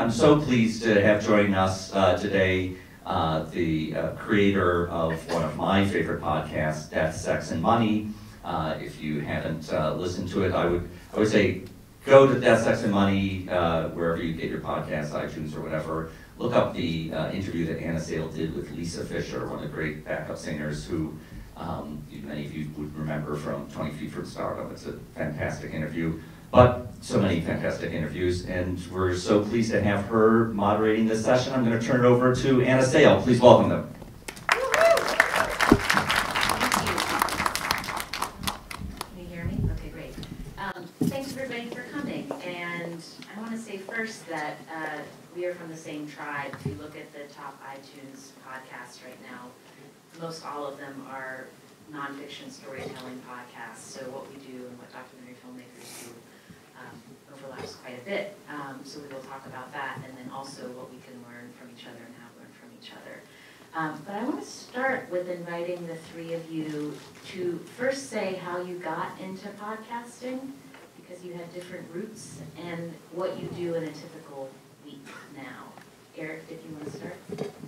I'm so pleased to have joining us today the creator of one of my favorite podcasts, Death, Sex, and Money. If you haven't listened to it, I would say go to Death, Sex, and Money, wherever you get your podcasts, iTunes or whatever. Look up the interview that Anna Sale did with Lisa Fisher, one of the great backup singers who many of you would remember from 20 Feet from Stardom. It's a fantastic interview, but so many fantastic interviews, and we're so pleased to have her moderating this session. I'm going to turn it over to Anna Sale. Please welcome them. Thanks everybody for coming, and I want to say first that we are from the same tribe. If you look at the top iTunes podcasts right now, most all of them are nonfiction storytelling podcasts, so what we do and what documentary filmmakers do overlaps quite a bit, so we will talk about that, and then also what we can learn from each other and have learned from each other. But I want to start with inviting the three of you to first say how you got into podcasting, because you had different roots, and what you do in a typical week now. Eric, if you want to start.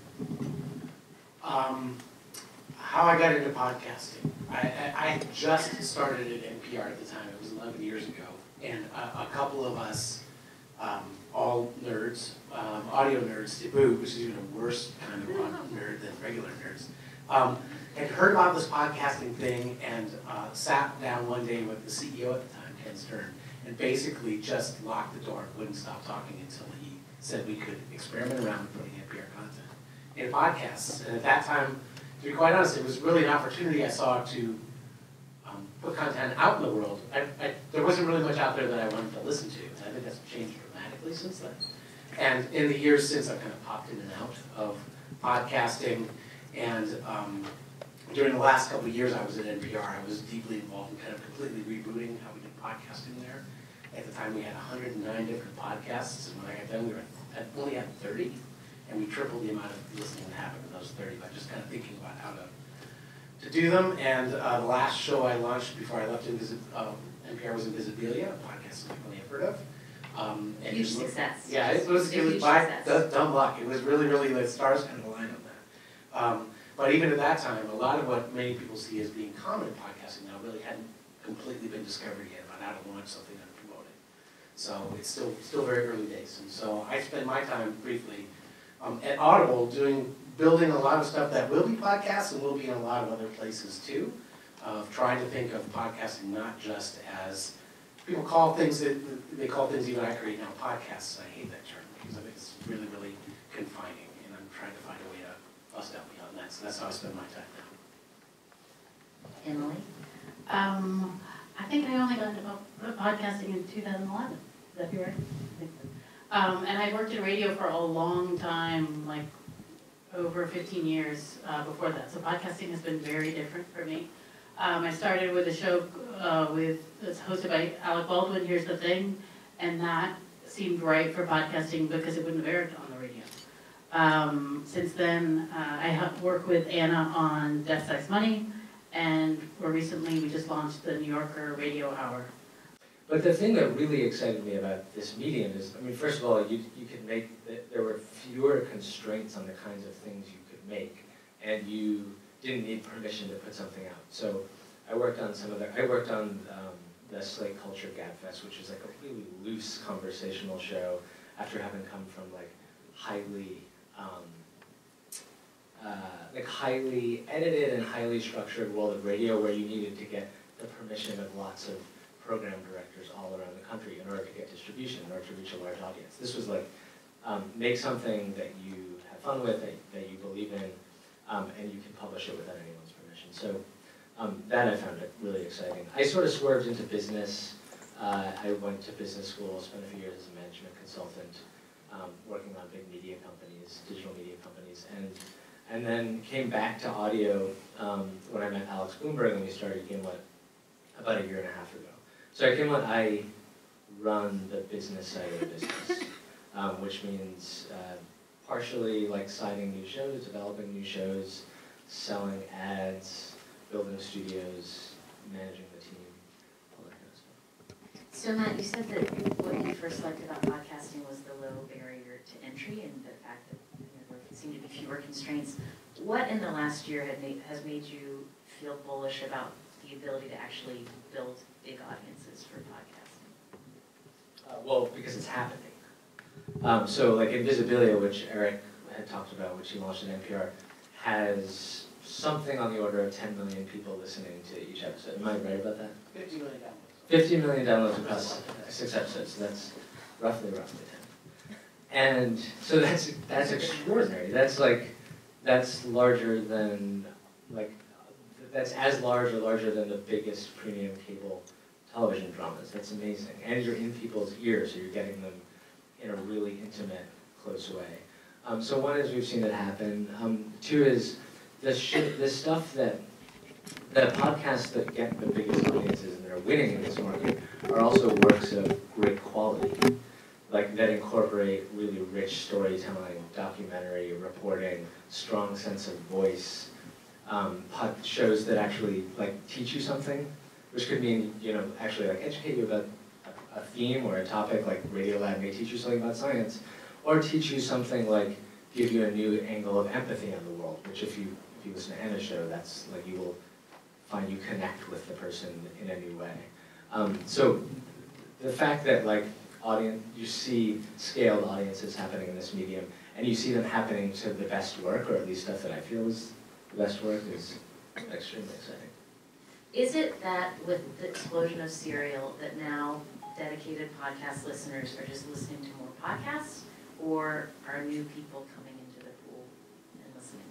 How I got into podcasting. I just started at NPR at the time. It was 11 years ago. And a couple of us, all nerds, audio nerds to boot, which is even a worse kind of nerd than regular nerds, had heard about this podcasting thing and sat down one day with the CEO at the time, Ken Stern, and basically just locked the door and wouldn't stop talking until he said we could experiment around with putting NPR content in podcasts. And at that time, to be quite honest, it was really an opportunity I saw to put content out in the world. There wasn't really much out there that I wanted to listen to, and I think that's changed dramatically since then. And in the years since, I've kind of popped in and out of podcasting, and during the last couple of years I was at NPR, I was deeply involved in kind of completely rebooting how we did podcasting there. At the time we had 109 different podcasts, and when I got done we only had 30, and we tripled the amount of listening that happened in those 30 by just kind of thinking about how to do them. And the last show I launched before I left NPR was Invisibilia, a podcast you probably have heard of. Huge success. Yeah, it was by dumb luck. It was really, the stars kind of aligned on that. But even at that time, a lot of what many people see as being common in podcasting now really hadn't completely been discovered yet about how to launch something and promote it. So it's still very early days. And so I spend my time briefly at Audible building a lot of stuff that will be podcasts and will be in a lot of other places too, of trying to think of podcasting not just as people call things that they call things even I create now podcasts. I hate that term because I think it's really, confining, and I'm trying to find a way to bust out beyond that. So that's how I spend my time now. Emily? I think I only got into podcasting in 2011. Is that right? And I worked in radio for a long time, like over 15 years before that. So podcasting has been very different for me. I started with a show that's hosted by Alec Baldwin, Here's the Thing, and that seemed right for podcasting because it wouldn't have aired on the radio. Since then, I have worked with Anna on Death, Sex, Money, and more recently we just launched the New Yorker Radio Hour. But the thing that really excited me about this medium is, I mean, first of all, you could make, there were fewer constraints on the kinds of things you could make, and you didn't need permission to put something out. So I worked on the Slate Culture Gabfest, which is like a really loose conversational show after having come from like highly edited and highly structured world of radio where you needed to get the permission of lots of program directors all around the country in order to get distribution, in order to reach a large audience. This was like, make something that you have fun with, that you believe in, and you can publish it without anyone's permission. So that I found really exciting. I sort of swerved into business. I went to business school, spent a few years as a management consultant, working on big media companies, digital media companies, and then came back to audio when I met Alex Bloomberg and we started Gimlet about a year and a half ago. So at Gimlet, I run the business side of the business, which means partially like signing new shows, developing new shows, selling ads, building studios, managing the team, all that kind of stuff. So Matt, you said that what you we first liked about podcasting was the low barrier to entry and the fact that there seemed to be fewer constraints. What in the last year has made you feel bullish about the ability to actually build big audiences for podcasting? Well, because it's happening. So like Invisibilia, which Eric had talked about, which he launched at NPR, has something on the order of 10 million people listening to each episode. Am I right about that? 50 million downloads. 50 million downloads across 6 episodes. So that's roughly 10. And so that's extraordinary. That's larger than that's as large or larger than the biggest premium cable television dramas. That's amazing. And you're in people's ears, so you're getting them in a really intimate, close way. So one is we've seen it happen. Two is the stuff that the podcasts that get the biggest audiences and that are winning in this market are also works of great quality, like that incorporate really rich storytelling, documentary, reporting, strong sense of voice, shows that actually teach you something, which could mean actually educate you about a theme or a topic, like Radiolab may teach you something about science, or teach you something like give you a new angle of empathy on the world, which if you listen to Anna's show, that's you will find you connect with the person in a new way. So the fact that you see scaled audiences happening in this medium, and you see them happening to the best work, or at least stuff that I feel is the best work, is extremely exciting. Is it that with the explosion of serial that now dedicated podcast listeners are just listening to more podcasts, or are new people coming into the pool and listening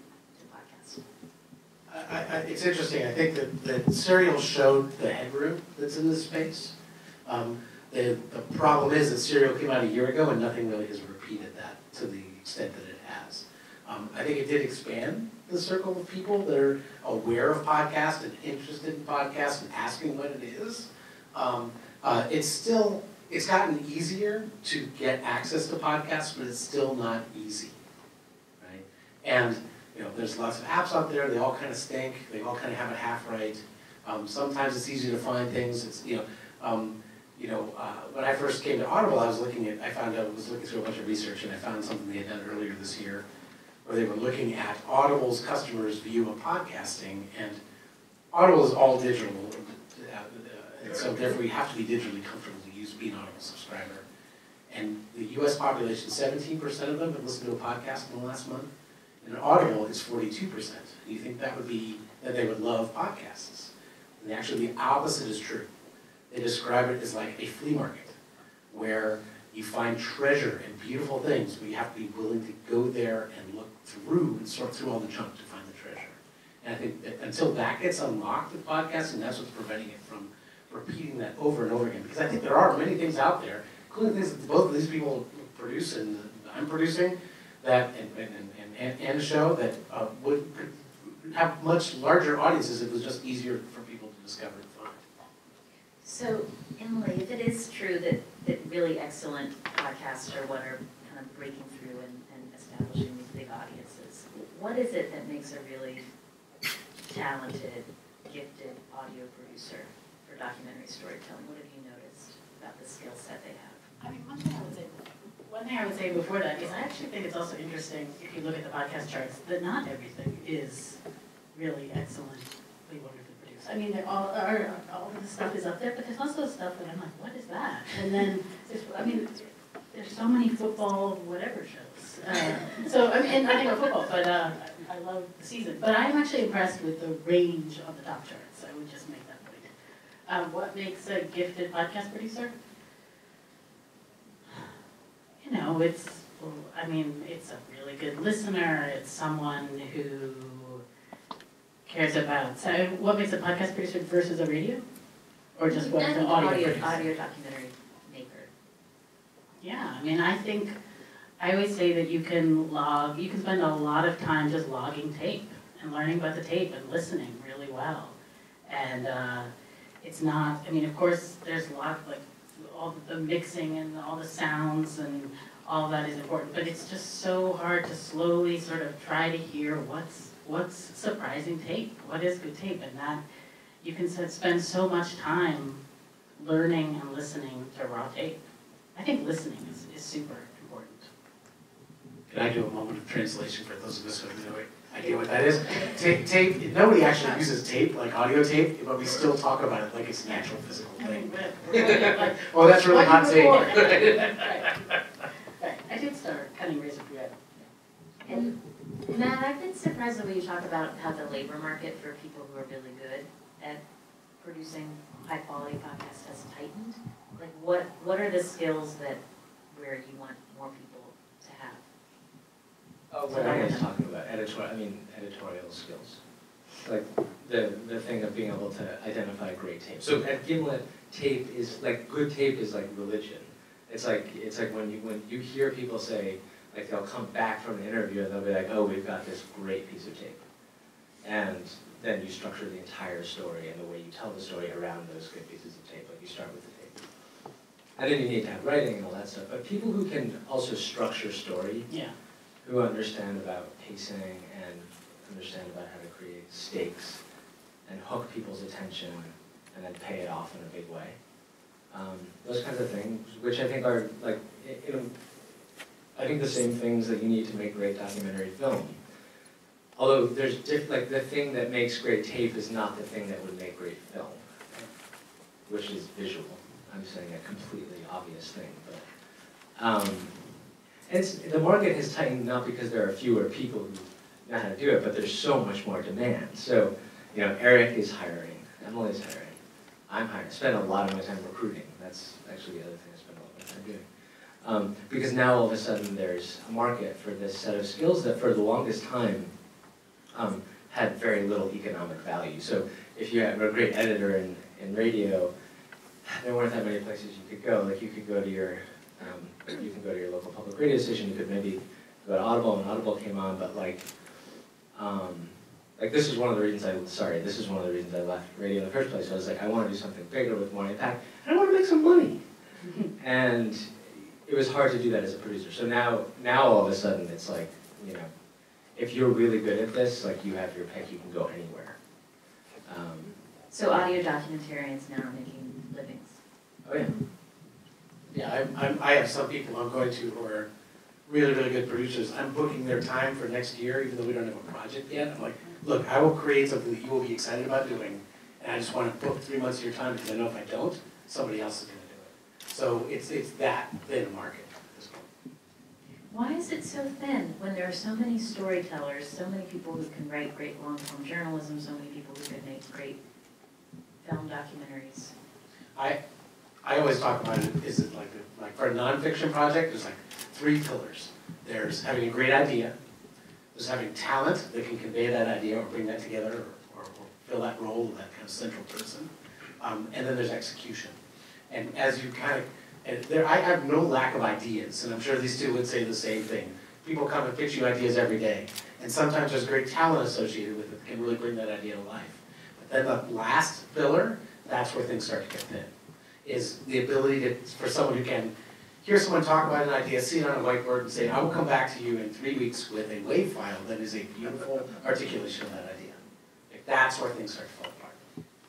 to podcasts? It's interesting. I think that Serial showed the headroom that's in this space. The problem is that Serial came out a year ago and nothing really has repeated that to the extent that it has. I think it did expand the circle of people that are aware of podcasts and interested in podcasts and asking what it is. It's gotten easier to get access to podcasts, but it's still not easy, right? And there's lots of apps out there. They all kind of stink. They all kind of have it half right. Sometimes it's easy to find things. It's when I first came to Audible, I was looking through a bunch of research, and I found something they had done earlier this year, where they were looking at Audible's customers' view of podcasting, and Audible is all digital, and so therefore you have to be digitally comfortable to be an Audible subscriber. And the U.S. population, 17% of them have listened to a podcast in the last month. And Audible is 42%. You think that they would love podcasts. And actually the opposite is true. They describe it as like a flea market, where you find treasure and beautiful things, but you have to be willing to go there and look through and sort through all the junk to find the treasure. And I think that until that gets unlocked with podcasting, that's what's preventing it from repeating that over and over again. Because I think there are many things out there, including things that both of these people produce and I'm producing, that and a show that could have much larger audiences if it was just easier for people to discover and find. So, Emily, if it is true that really excellent podcasts are what are kind of breaking through and establishing these big audiences, what is it that makes a really talented, gifted audio producer for documentary storytelling? What have you noticed about the skill set they have? I mean, one thing I would say before that is I actually think it's also interesting, if you look at the podcast charts, that not everything is really excellently wonderfully produced. I mean, all of the stuff is up there, but there's also stuff that I'm like, what is that? And then, there's so many football whatever shows. And nothing about football, but I love the season. But I'm actually impressed with the range of the top charts. I would just make that point. What makes a gifted podcast producer? It's a really good listener. It's someone who cares about. So, what makes a podcast producer versus a radio, or just what the audio documentary maker? Yeah, I always say that you can spend a lot of time just logging tape and learning about the tape and listening really well. And it's not. Of course, there's a lot all the mixing and all the sounds and all that is important, but it's just so hard to slowly sort of try to hear what's surprising tape, what is good tape, and that you can spend so much time learning and listening to raw tape. I think listening is super important. Can I do a moment of translation for those of us who have no idea what that is? Tape, nobody actually uses tape, like audio tape, but we still talk about it like it's an actual physical thing. Oh, that's really hot take. Right, I did start cutting razor thread. And Matt, I've been surprised when you talk about how the labor market for people who are really good at producing high quality podcasts has tightened. Like what are the skills where you want more people to have? Oh, what I was talking about, editorial skills. Like the thing of being able to identify great tape. So at Gimlet, tape is like, good tape is like religion. It's like when you hear people say, like they'll come back from an interview and they'll be like, oh, we've got this great piece of tape. And then you structure the entire story and the way you tell the story around those good pieces of tape. Like you start with the tape. And then you need to have writing and all that stuff. But people who can also structure story, who understand about pacing and understand about how to create stakes and hook people's attention and then pay it off in a big way. Those kinds of things, which I think are like, I think the same things that you need to make great documentary film. Although there's like the thing that makes great tape is not the thing that would make great film, which is visual. I'm saying a completely obvious thing, but the market has tightened not because there are fewer people who know how to do it, but there's so much more demand. So, Eric is hiring, Emily's hiring, I'm hiring. I spend a lot of my time recruiting. That's actually the other thing I spend a lot of my time doing. Because now all of a sudden there's a market for this set of skills that for the longest time had very little economic value. So if you have a great editor in radio, there weren't that many places you could go. Like you could go to your local public radio station. You could maybe go to Audible, and Audible came on. But like this is one of the reasons I left radio in the first place. I was like, I want to do something bigger with more impact, and I want to make some money. And it was hard to do that as a producer. So now all of a sudden it's like, if you're really good at this, like you have your pick, you can go anywhere. So audio documentarians now are making livings. Oh yeah. Yeah, I have some people I'm going to who are really, really good producers. I'm booking their time for next year, even though we don't have a project yet. I'm like, look, I will create something that you will be excited about doing, and I just want to book 3 months of your time because I know if I don't, somebody else is going to do it. So it's that thin a market at this point. Why is it so thin when there are so many storytellers, so many people who can write great long-form journalism, so many people who can make great film documentaries? I always talk about it, is it like for a nonfiction project, there's like 3 pillars. There's having a great idea, there's having talent that can convey that idea or bring that together or fill that role of that kind of central person, and then there's execution. And as you I have no lack of ideas, and I'm sure these two would say the same thing. People come and pitch you ideas every day, and sometimes there's great talent associated with it that can really bring that idea to life. But then the last pillar, that's where things start to get thin, is the ability for someone who can hear someone talk about an idea, see it on a whiteboard, and say, I will come back to you in 3 weeks with a WAV file that is a beautiful articulation of that idea. Like, that's where things start to fall apart.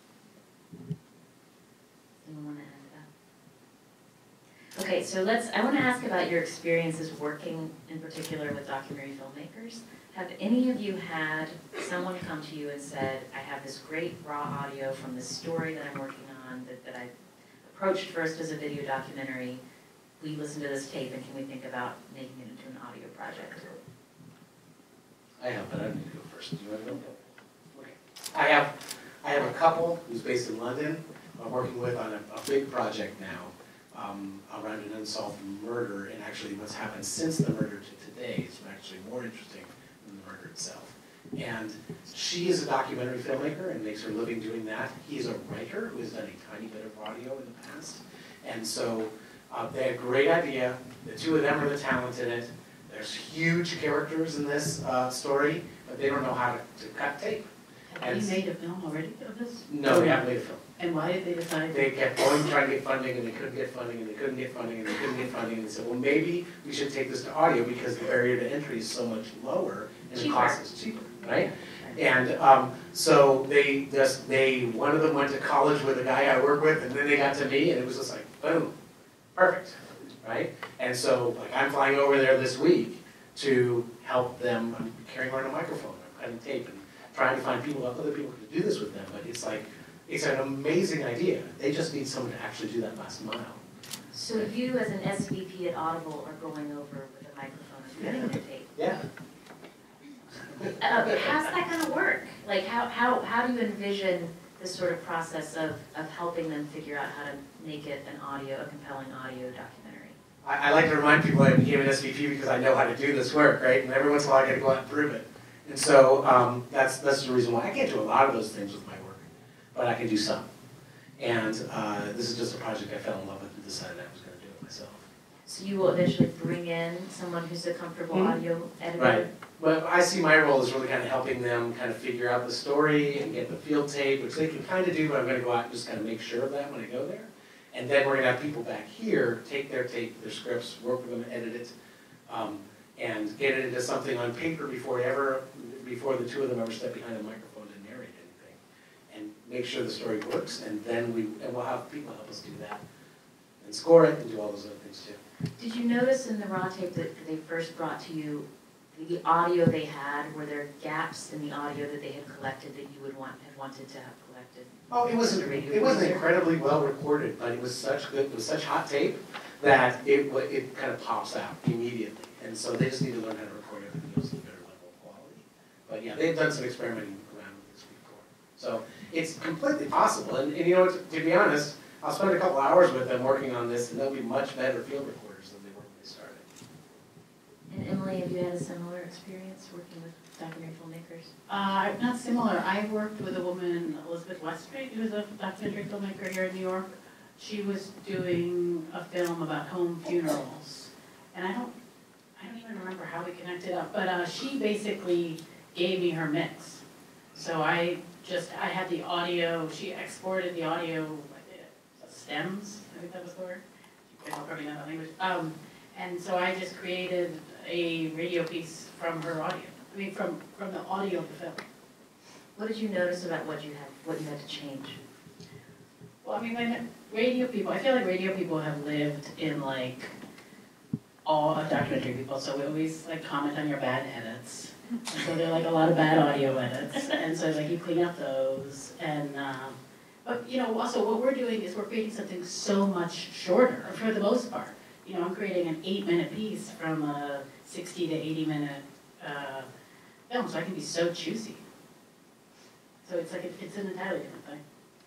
Anyone want to add to that? Okay, so I want to ask about your experiences working in particular with documentary filmmakers. Have any of you had someone come to you and said, I have this great raw audio from this story that I'm working on that I approached first as a video documentary. We listened to this tape, and can we think about making it into an audio project? I have, but I need to go first. Do you want to go? Okay. I have a couple who's based in London. I'm working with on a big project now around an unsolved murder, and actually what's happened since the murder to today is actually more interesting than the murder itself. And she is a documentary filmmaker and makes her living doing that. He's a writer who has done a tiny bit of audio in the past. And so they had a great idea. The two of them are the talent in it. There's huge characters in this story, but they don't know how to cut tape. Have you made a film already of this? No, we haven't made a film. And why did they decide? They kept going trying to get funding, and they couldn't get funding, and they couldn't get funding, and they couldn't get funding, and they said, well, maybe we should take this to audio because the barrier to entry is so much lower, and the cost is cheaper, right? And so one of them went to college with a guy I work with, and then they got to me, and it was just like, boom, perfect, right? And so, like, I'm flying over there this week to help them. I'm carrying around a microphone, I'm cutting tape, and trying to find other people to do this with them. But it's like, it's an amazing idea. They just need someone to actually do that last mile. So you, as an SVP at Audible, are going over with a microphone and cutting the tape. Yeah. How's that going to work? Like, how do you envision this sort of process of helping them figure out how to make it a compelling audio documentary? I like to remind people I became an SVP because I know how to do this work, right? And every once in a while I get to go out and prove it. And so that's the reason why I can't do a lot of those things with my work, but I can do some. And this is just a project I fell in love with and decided I was going to do it myself. So you will eventually bring in someone who's a comfortable audio editor? Right. But I see my role as really kind of helping them kind of figure out the story and get the field tape, which they can kind of do, but I'm going to go out and just kind of make sure of that when I go there. And then we're going to have people back here take their tape, their scripts, work with them, edit it, and get it into something on paper before the two of them ever step behind a microphone to narrate anything, and make sure the story works. And then we'll have people help us do that, and score it, and do all those other things too. Did you notice in the raw tape that they first brought to you, the audio they had, were there gaps in the audio that they had collected that you would have wanted to have collected? Oh, it wasn't incredibly well recorded, but it was such hot tape that it kind of pops out immediately. And so they just need to learn how to record everything else at a better level of quality. But yeah, they've done some experimenting around with this before. So it's completely possible. And you know, to be honest, I'll spend a couple hours with them working on this, and they'll be much better field recorders than they were when they started. And Emily, have you had a similar experience working with documentary filmmakers? Not similar. I worked with a woman, Elizabeth Weststreet, who's a documentary filmmaker here in New York. She was doing a film about home funerals. And I don't even remember how we connected up, but she basically gave me her mix. So I had the audio, she exported the audio, stems, I think that was the word. You can probably know that language. And so I just created a radio piece from her audio. I mean, from the audio of the film. What did you notice about what you had to change? Well, I mean, radio people, I feel like radio people have lived in like all of documentary people, so we always like comment on your bad edits. And so there are like a lot of bad audio edits, and so like you clean up those. And but you know, also what we're doing is we're creating something so much shorter for the most part. You know, I'm creating an 8-minute piece from a 60 to 80-minute film, so I can be so choosy. So it's like it's an entirely different thing.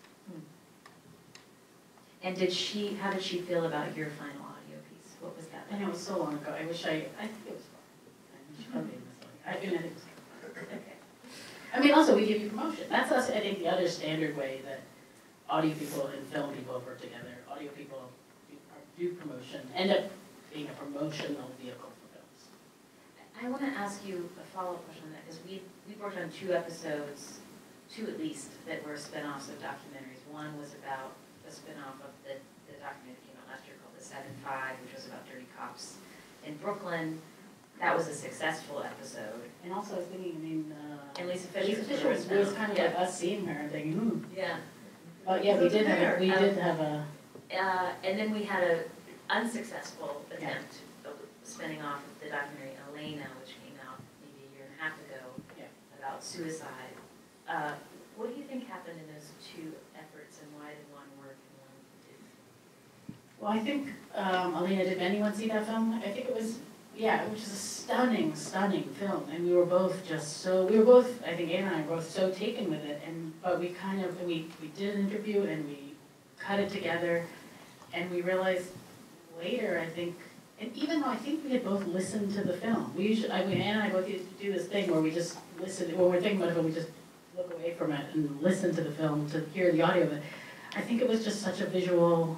And how did she feel about your final audio piece? What was that? I know it was so long ago. I think it was fun. She probably didn't miss it. I think it was fun. Okay. I mean, also we give you promotion. That's us. I think the other standard way that audio people and film people work together. Audio people do promotion, end up being a promotional vehicle for films. I want to ask you a follow-up question on that, because we worked on 2 episodes, 2 at least, that were spin-offs of documentaries. One was about a spin-off of the documentary that came out last year called The 7-5, which was about dirty cops in Brooklyn. That was a successful episode. And also I was thinking, I mean, and Lisa Fisher was kind of like us seeing her and thinking, Yeah. But yeah, we did have a. And then we had an unsuccessful attempt of spinning off of the documentary Elena, which came out maybe a year and a half ago, about suicide. What do you think happened in those 2 efforts, and why did one work and one didn't? Well, I think, Elena, did anyone see that film? I think it was, which is a stunning, stunning film. And we were both, I think Anna and I were both so taken with it. But we did an interview and we cut it together. And we realized later, I think, and even though I think we had both listened to the film, Anna and I both used to do this thing where we just listen, when we're thinking about it, we just look away from it and listen to the film to hear the audio of it. I think it was just such a visual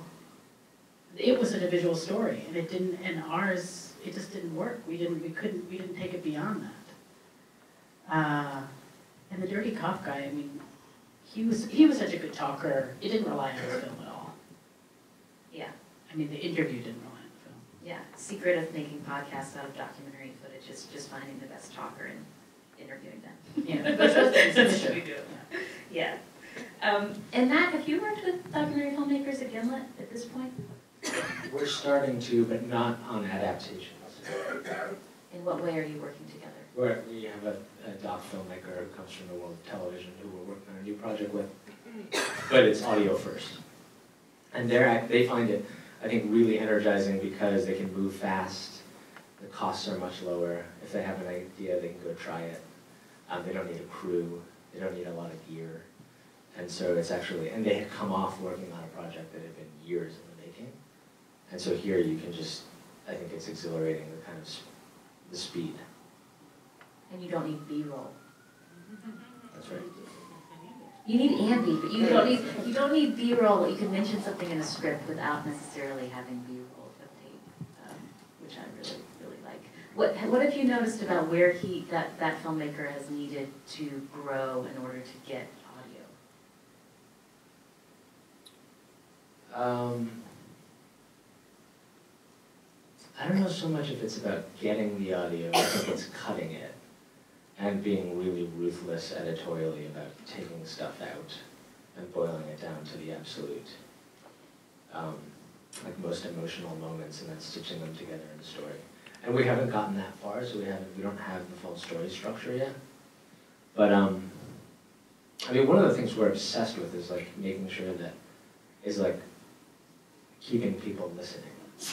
story, and it just didn't work. We didn't take it beyond that. And the dirty cop guy, I mean, he was such a good talker. It didn't rely on his film at all. Yeah. I mean, the interview didn't rely on the film. Yeah. Secret of making podcasts out of documentary footage is just finding the best talker and interviewing them. Yeah, that's what we do. Yeah. And Matt, have you worked with documentary filmmakers at Gimlet at this point? We're starting to, but not on adaptations. In what way are you working together? We have a doc filmmaker who comes from the world of television who we're working on a new project with, but it's audio first. And they find it, I think, really energizing because they can move fast, the costs are much lower. If they have an idea, they can go try it. They don't need a crew, they don't need a lot of gear. And so it's actually, and they had come off working on a project that had been years in the making. And so here you can just, I think it's exhilarating, the kind of the speed. And you don't need B-roll. That's right. You need ambi, but you don't need B-roll. You can mention something in a script without necessarily having B-roll of tape, which I really, really like. What have you noticed about where that filmmaker has needed to grow in order to get audio? I don't know so much if it's about getting the audio, I think it's cutting it and being really ruthless editorially about taking stuff out and boiling it down to the absolute, like most emotional moments and then stitching them together in a story. And we haven't gotten that far, so we don't have the full story structure yet. But I mean, one of the things we're obsessed with is like making sure that is like keeping people listening.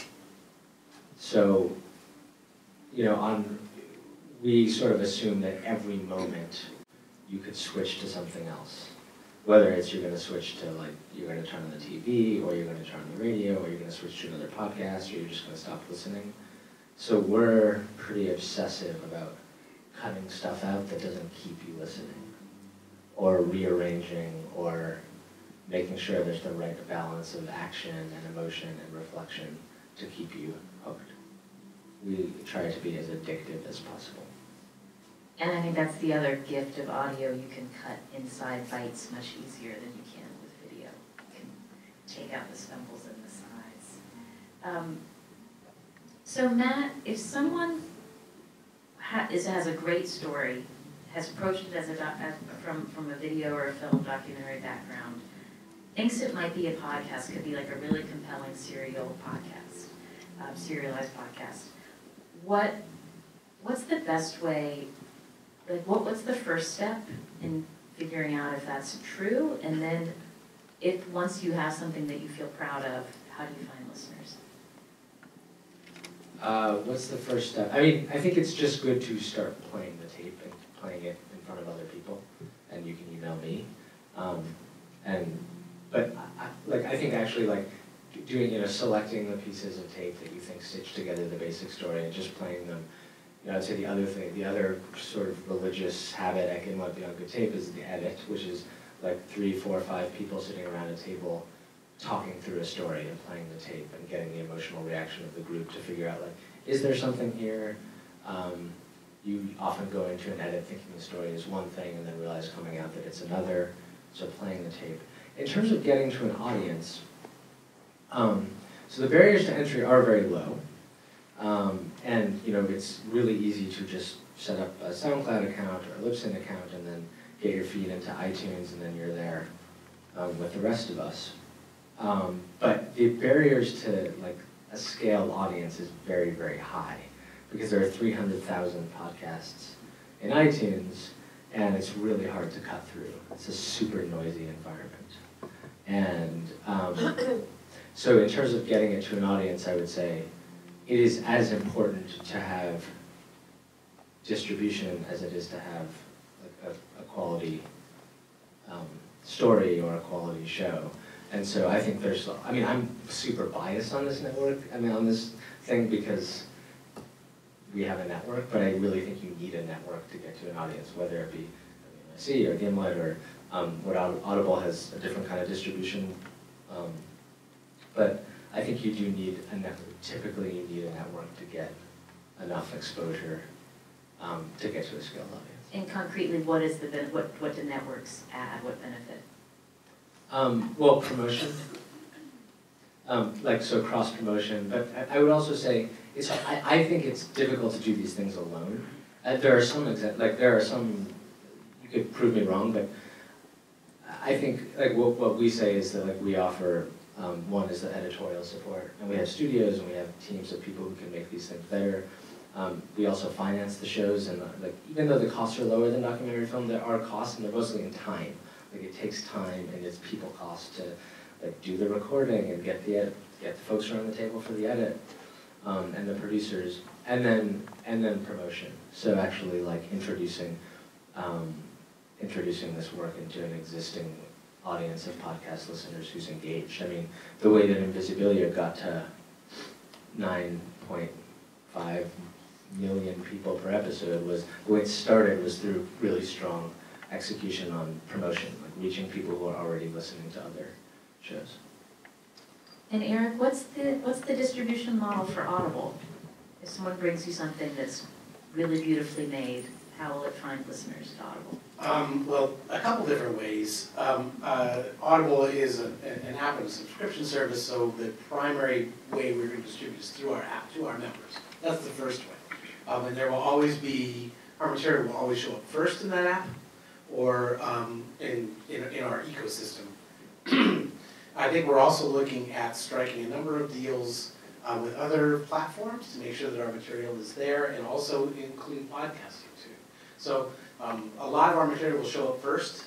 So, you know, we sort of assume that every moment you could switch to something else. Whether it's you're going to switch to like, you're going to turn on the TV, or you're going to turn on the radio, or you're going to switch to another podcast, or you're just going to stop listening. So we're pretty obsessive about cutting stuff out that doesn't keep you listening, or rearranging, or making sure there's the right balance of action and emotion and reflection to keep you hooked. We try to be as addictive as possible. And I think that's the other gift of audio. You can cut inside bites much easier than you can with video. You can take out the stumbles and the sides. So Matt, if someone has a great story, has approached it as from a video or a film documentary background, thinks it might be a podcast, could be like a really compelling serial podcast, serialized podcast. What's the best way, like what's the first step in figuring out if that's true? And then if once you have something that you feel proud of, how do you find listeners? What's the first step? I mean, I think it's just good to start playing the tape and playing it in front of other people, and you can email me. But I think actually like doing, selecting the pieces of tape that you think stitch together the basic story and just playing them. I'd say the other sort of religious habit at Gimlet Media on good tape is the edit, which is like 3, 4, 5 people sitting around a table talking through a story and playing the tape and getting the emotional reaction of the group to figure out like, is there something here? You often go into an edit thinking the story is one thing and then realize coming out that it's another, so playing the tape. In terms of getting to an audience, so the barriers to entry are very low, and it's really easy to just set up a SoundCloud account or a Libsyn account and then get your feed into iTunes and then you're there with the rest of us. But the barriers to like a scaled audience is very, very high because there are 300,000 podcasts in iTunes and it's really hard to cut through. It's a super noisy environment. And so in terms of getting it to an audience, I would say it is as important to have distribution as it is to have like a quality story or a quality show. And so I think I'm super biased on this network, on this thing because we have a network, but I really think you need a network to get to an audience, whether it be WNYC or Gimlet or what Audible has a different kind of distribution. But I think you do need a network. Typically, you need a network to get enough exposure to get to a scaled audience. And concretely, what do networks add? What benefit? Well, promotion. So cross promotion. But I would also say I think it's difficult to do these things alone. There are some you could prove me wrong, but I think what we say is that we offer One is the editorial support, and we have studios and we have teams of people who can make these things better. We also finance the shows, and like even though the costs are lower than documentary film, there are costs, and they're mostly in time. Like it takes time and it's people cost to like do the recording and get the folks around the table for the edit, and the producers, and then promotion. So actually like introducing this work into an existing audience of podcast listeners who's engaged. I mean, the way that Invisibilia got to 9.5 million people per episode was, the way it started was through really strong execution on promotion, like reaching people who are already listening to other shows. And Eric, what's the distribution model for Audible? If someone brings you something that's really beautifully made, how will it find listeners to Audible? Well, a couple different ways. Audible is an app and a subscription service, so the primary way we're going to distribute is through our app to our members. That's the first way. And there will always be, our material will always show up first in that app or in our ecosystem. I think we're also looking at striking a number of deals with other platforms to make sure that our material is there, and also include podcasting too. So a lot of our material will show up first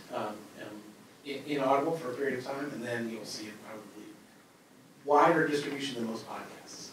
in Audible for a period of time, and then you'll see it probably wider distribution than most podcasts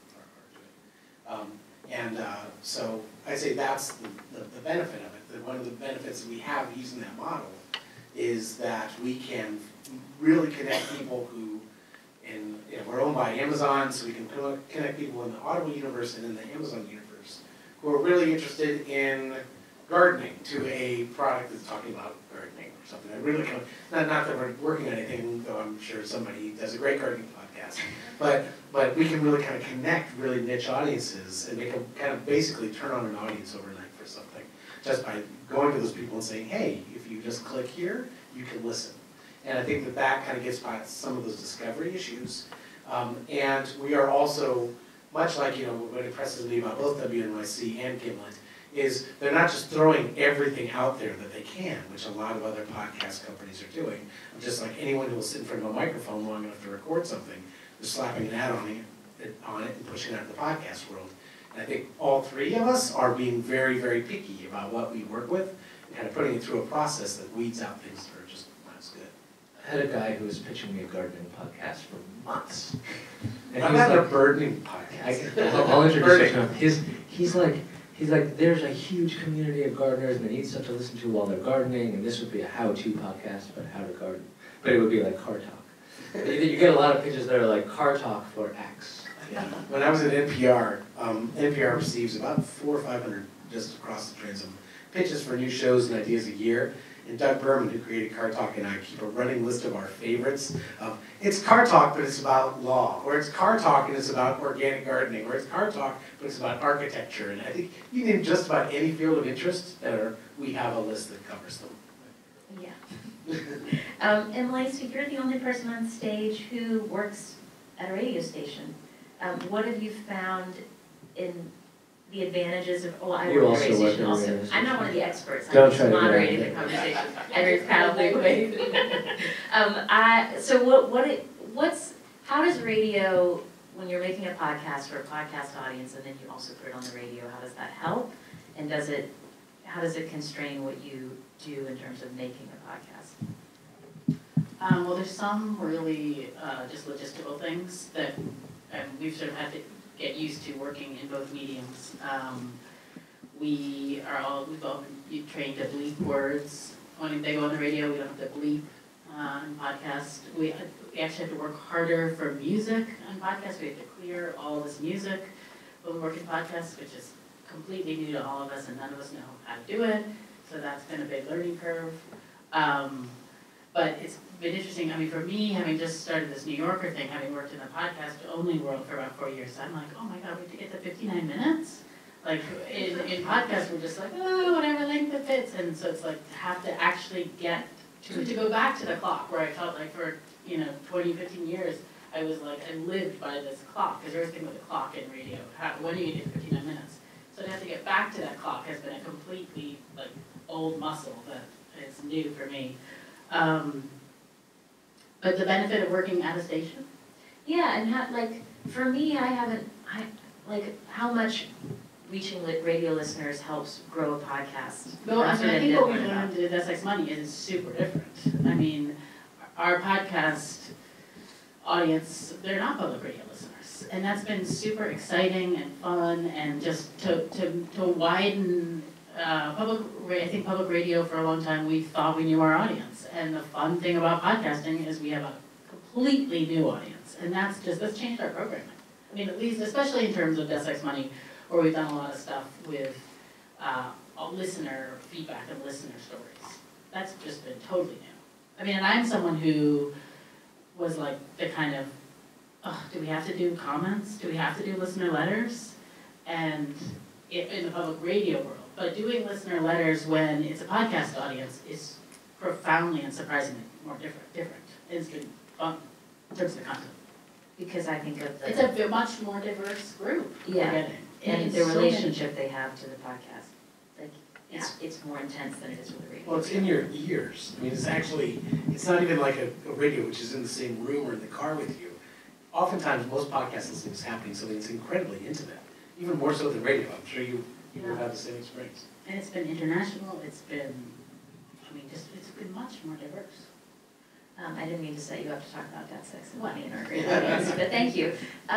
are doing. So I'd say that's the benefit of it. One of the benefits that we have using that model is that we can really connect people who, we're owned by Amazon, so we can connect people in the Audible universe and in the Amazon universe who are really interested in gardening to a product that's talking about gardening or something. I really kind of, not that we're working on anything, though I'm sure somebody does a great gardening podcast, but we can really kind of connect really niche audiences and make them kind of basically turn on an audience overnight for something, just by going to those people and saying, hey, if you just click here, you can listen. And I think that kind of gets by some of those discovery issues. And we are also, much like, what impresses me about both WNYC and Gimlet, is they're not just throwing everything out there that they can, which a lot of other podcast companies are doing. Just like anyone who will sit in front of a microphone long enough to record something, they're slapping an ad on it and pushing it out in the podcast world. And I think all three of us are being very, very picky about what we work with, and kind of putting it through a process that weeds out things that are just not as good. I had a guy who was pitching me a gardening podcast for months. And I'm he was not like, a gardening podcast. I'll introduce you to him. He's like, there's a huge community of gardeners and they need stuff to listen to while they're gardening, and this would be a how-to podcast about how to garden. But it would be like car talk. You get a lot of pitches that are like car talk for X. Yeah. When I was at NPR, NPR receives about 400 or 500 just across the transom pitches for new shows and ideas a year. And Doug Berman, who created Car Talk, and I keep a running list of our favorites. It's Car Talk, but it's about law. Or it's Car Talk, and it's about organic gardening. Or it's Car Talk, but it's about architecture. And I think you name just about any field of interest, we have a list that covers them. Yeah. Emily, so you're the only person on stage who works at a radio station. What have you found in the advantages of, I work at a radio station also. I'm not one of the experts. I'm just moderating the conversation. Every proudly wave. How does radio, when you're making a podcast for a podcast audience and then you also put it on the radio, how does that help? And how does it constrain what you do in terms of making a podcast? Well, there's some really just logistical things that we've sort of had to get used to working in both mediums. We've all been trained to bleep words. When they go on the radio, we don't have to bleep on podcasts. We actually have to work harder for music on podcasts. We have to clear all this music when we work in podcasts, which is completely new to all of us, and none of us know how to do it. So that's been a big learning curve. But it's been interesting. I mean, for me, having just started this New Yorker thing, having worked in the podcast-only world for about 4 years, I'm like, oh my God, we have to get to 59 minutes? Like, in podcasts, we're just like, oh, whatever length it fits. And so it's like to have to actually get to go back to the clock, where I felt like for, 20, 15 years, I was like, I lived by this clock, because there's everything with a clock in radio. When do you get 59 minutes? So to have to get back to that clock has been a completely, old muscle that is new for me. But the benefit of working at a station? Yeah, and for me, how much reaching radio listeners helps grow a podcast. Well, I That's what think what we learned learned at DOC Money is super different. I mean, our podcast audience, they're not public radio listeners. And that's been super exciting and fun, and just to widen I think public radio for a long time, we thought we knew our audience. And the fun thing about podcasting is we have a completely new audience. And that's changed our programming. I mean, at least, especially in terms of DOC Money, where we've done a lot of stuff with listener feedback and listener stories. That's just been totally new. I mean, and I'm someone who was like the kind of, do we have to do comments? Do we have to do listener letters? And in the public radio world. But doing listener letters when it's a podcast audience is profoundly and surprisingly more different. It's been fun in terms of the content. Because I think of It's a much more diverse group we're getting. And the relationship they have to the podcast. Like, it's more intense than it is with the radio. Well, it's in your ears. I mean, it's not even like a radio which is in the same room or in the car with you. Oftentimes, most podcast listening is happening something that's incredibly intimate, even more so than radio. I'm sure you will have the same experience. And it's been international, it's been much more diverse. I didn't mean to set you up to talk about that, sex, and money in our great audience, but thank you.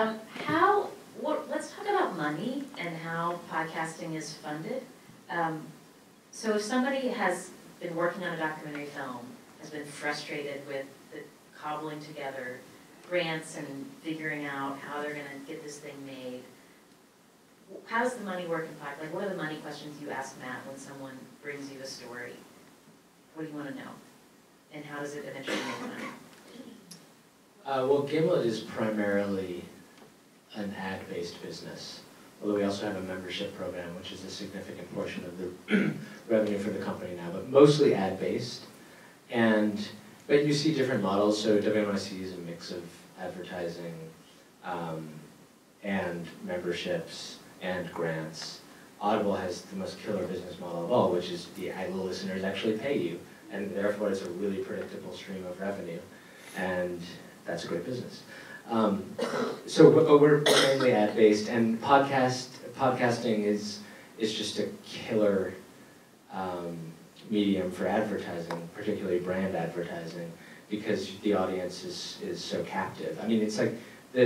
Let's talk about money and how podcasting is funded. So if somebody has been working on a documentary film, has been frustrated with the cobbling together grants and figuring out how they're gonna get this thing made, how does the money work in podcast? Like, what are the money questions you ask Matt when someone brings you a story? What do you want to know? And how does it eventually make money? Well, Gimlet is primarily an ad-based business, although we also have a membership program, which is a significant portion of the revenue for the company now, but mostly ad-based. But you see different models, so WNYC is a mix of advertising and memberships and grants. Audible has the most killer business model of all, which is the listeners actually pay you, and therefore it's a really predictable stream of revenue, and that's a great business. But we're mainly ad-based, and podcasting is just a killer medium for advertising, particularly brand advertising, because the audience is so captive. I mean, it's like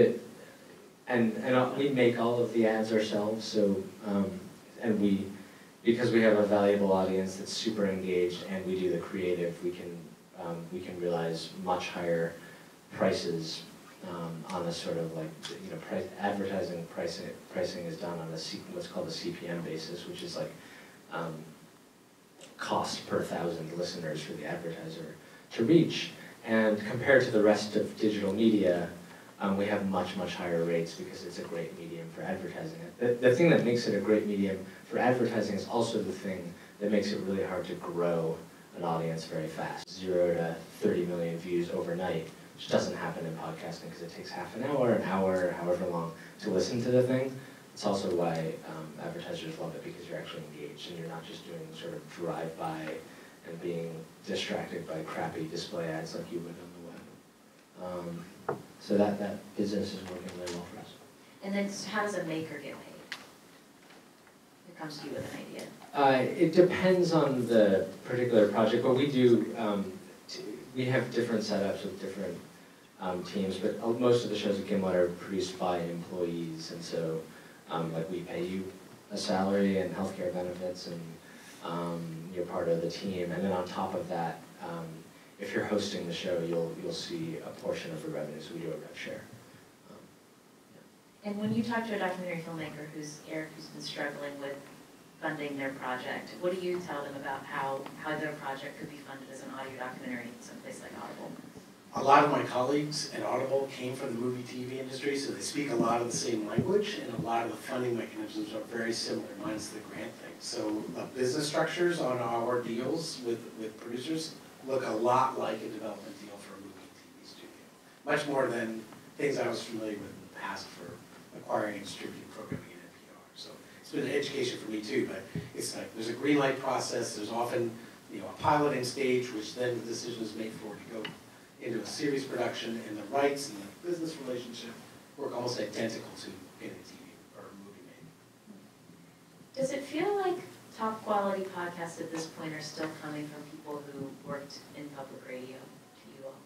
we make all of the ads ourselves, so because we have a valuable audience that's super engaged, and we do the creative, we can realize much higher prices on a sort of like, advertising pricing is done on what's called a CPM basis, which is like cost per 1,000 listeners for the advertiser to reach. And compared to the rest of digital media, we have much, much higher rates because it's a great medium for advertising. The thing that makes it a great medium for advertising is also the thing that makes it really hard to grow an audience very fast. 0 to 30 million views overnight, which doesn't happen in podcasting because it takes half an hour, however long to listen to the thing. It's also why advertisers love it, because you're actually engaged and you're not just doing sort of drive-by and being distracted by crappy display ads like you would on the web. So that business is working really well for us. And then how does a maker get paid? Who comes to you with an idea? It depends on the particular project, but we do, we have different setups with different teams, but most of the shows at Gimlet are produced by employees, and so like we pay you a salary and healthcare benefits, and you're part of the team, and then on top of that, if you're hosting the show, you'll see a portion of the revenue, so we do a rev share. And when you talk to a documentary filmmaker Eric, who's been struggling with funding their project, what do you tell them about how their project could be funded as an audio documentary someplace like Audible? A lot of my colleagues at Audible came from the movie TV industry, so they speak a lot of the same language, and a lot of the funding mechanisms are very similar, minus the grant thing. So the business structures on our deals with producers look a lot like a development deal for a movie TV studio. Much more than things I was familiar with in the past for acquiring and distributing programming in NPR. So it's been an education for me too, but it's like there's a green light process, there's often a piloting stage, which then the decision is made for to go into a series production, and the rights and the business relationship work almost identical to in a TV or a movie making. Does it feel like top quality podcasts at this point are still coming from people who worked in public radio to you all?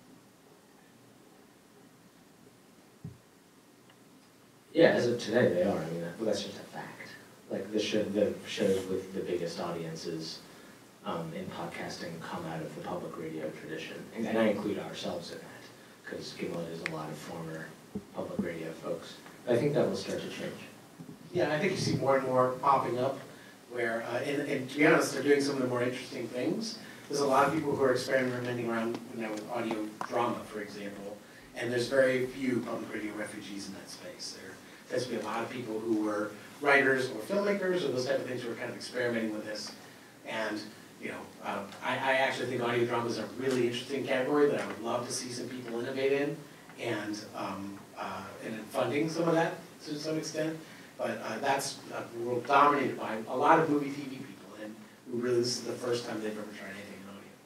Yeah, as of today, they are. I mean, that's just a fact. Like the shows with the biggest audiences in podcasting come out of the public radio tradition, and I include ourselves in that, because Gimlet is a lot of former public radio folks. I think that will start to change. Yeah, I think you see more and more popping up where, and to be honest, they're doing some of the more interesting things. There's a lot of people who are experimenting around now with audio drama, for example, and there's very few public radio refugees in that space. There tends to be a lot of people who were writers or filmmakers or those type of things who are kind of experimenting with this. And you know, I actually think audio drama is a really interesting category that I would love to see some people innovate in, and in funding some of that to some extent. But that's a world dominated by a lot of movie TV people, and who really, this is the first time they've ever tried anything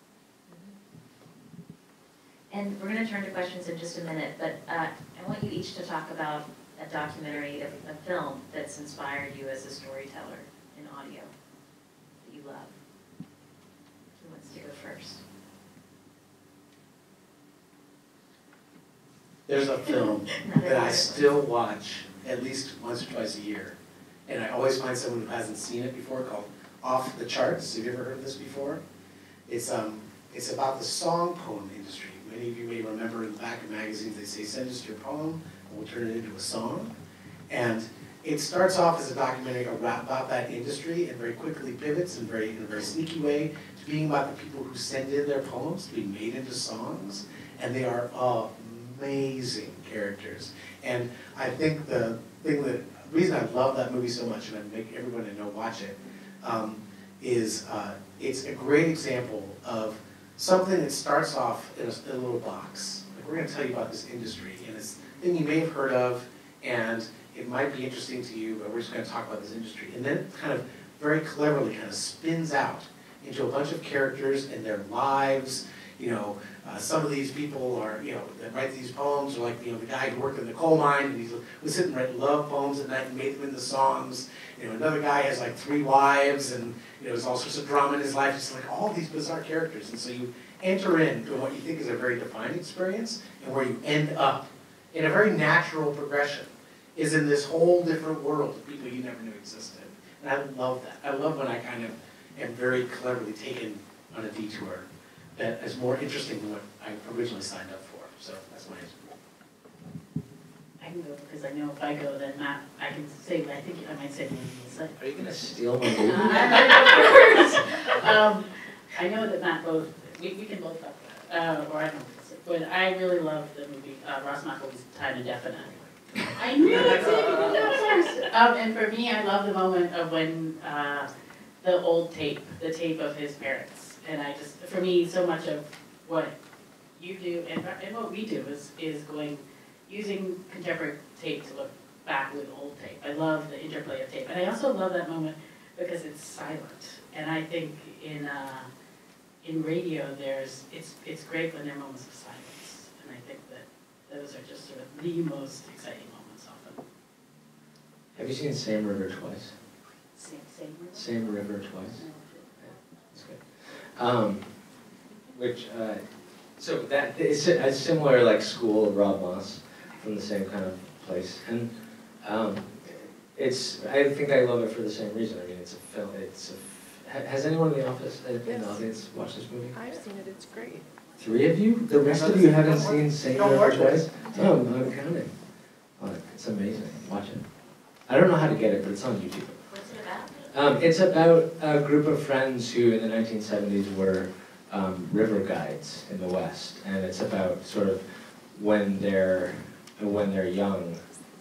in audio. And we're going to turn to questions in just a minute, but I want you each to talk about a documentary, a film that's inspired you as a storyteller in audio that you love. Who wants to go first? There's a film that I still watch at least once or twice a year, and I always find someone who hasn't seen it before, called Off the Charts. Have you ever heard of this before? It's about the song poem industry. Many of you may remember in the back of magazines they say, send us your poem and we'll turn it into a song. And it starts off as a documentary about that industry and very quickly pivots in a very sneaky way to being about the people who send in their poems to be made into songs, and they are amazing characters. And I think the reason I love that movie so much, and I make everyone I know watch it, is it's a great example of something that starts off in a little box. Like, we're going to tell you about this industry, and it's a thing you may have heard of, and it might be interesting to you, but we're just going to talk about this industry. And then it kind of very cleverly kind of spins out into a bunch of characters and their lives. You know, some of these people are, you know, that write these poems are like, you know, the guy who worked in the coal mine and he would sit and write love poems at night and made them into songs. You know, another guy has like 3 wives, and you know, there's all sorts of drama in his life. It's like all these bizarre characters, and so you enter into what you think is a very defined experience, and where you end up in a very natural progression is in this whole different world of people you never knew existed. And I love that. I love when I kind of am very cleverly taken on a detour that is more interesting than what I originally signed up for. So that's my answer. I can go, because I know if I go, then Matt, I can say, I think I might say what you said. Are you going to steal my movie? I know that Matt both, we can both talk about it, or I don't know, but I really love the movie, Ross McElroy's Time Indefinite. I knew it, so you did that first. And for me, I love the moment of when the old tape, the tape of his parents. And I just, for me, so much of what you do and what we do is using contemporary tape to look back with old tape. I love the interplay of tape. And I also love that moment because it's silent. And I think in radio, it's great when there are moments of silence. And I think that those are just sort of the most exciting moments often. Have you seen Same River Twice? Same river? Same River Twice. No. That's good. So that it's a similar like school of Rob Moss from the same kind of place, and I think I love it for the same reason. I mean, it's a film. Has anyone in the office in the audience watched this movie? I've seen it. It's great. 3 of you? The rest of you haven't seen Same River Twice? Oh, I'm counting. Oh, it's amazing. Watch it. I don't know how to get it, but it's on YouTube. What's it about? It's about a group of friends who in the 1970s were river guides in the West, and it's about sort of when they're young,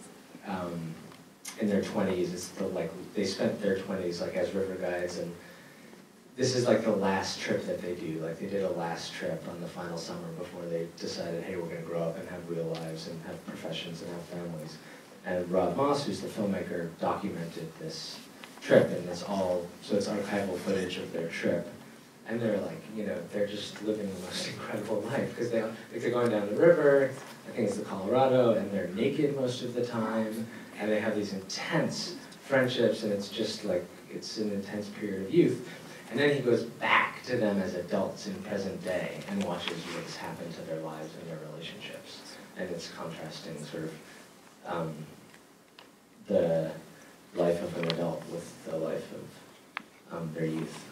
in their 20s. It's they spent their 20s like as river guides, and this is like the last trip that they do. Like they did a last trip on the final summer before they decided, hey, we're going to grow up and have real lives and have professions and have families. And Rob Moss, who's the filmmaker, documented this trip, and it's archival footage of their trip. And they're like, you know, they're just living the most incredible life because they're going down the river, I think it's the Colorado, and they're naked most of the time, and they have these intense friendships, and it's just like, it's an intense period of youth. And then he goes back to them as adults in present day and watches what's happened to their lives and their relationships. And it's contrasting sort of the life of an adult with the life of their youth.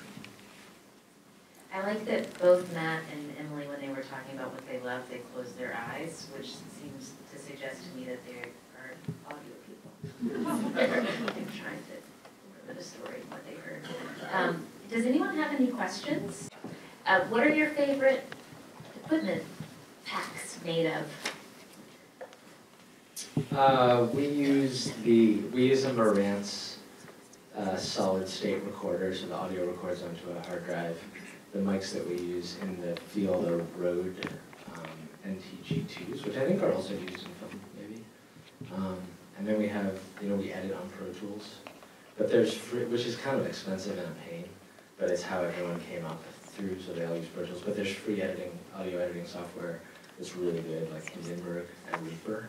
I like that both Matt and Emily, when they were talking about what they love, they closed their eyes, which seems to suggest to me that they are audio people. They're trying to remember the story, what they heard. Does anyone have any questions? What are your favorite equipment packs made of? We use a Marantz solid state recorder, so the audio records onto a hard drive. The mics that we use in the field are Rode NTG2s, which I think are also used in film, maybe. And then we have, we edit on Pro Tools, but there's free, which is kind of expensive and a pain, but it's how everyone came up through, so they all use Pro Tools. But there's free audio editing software that's really good, like Lieber and Lieber.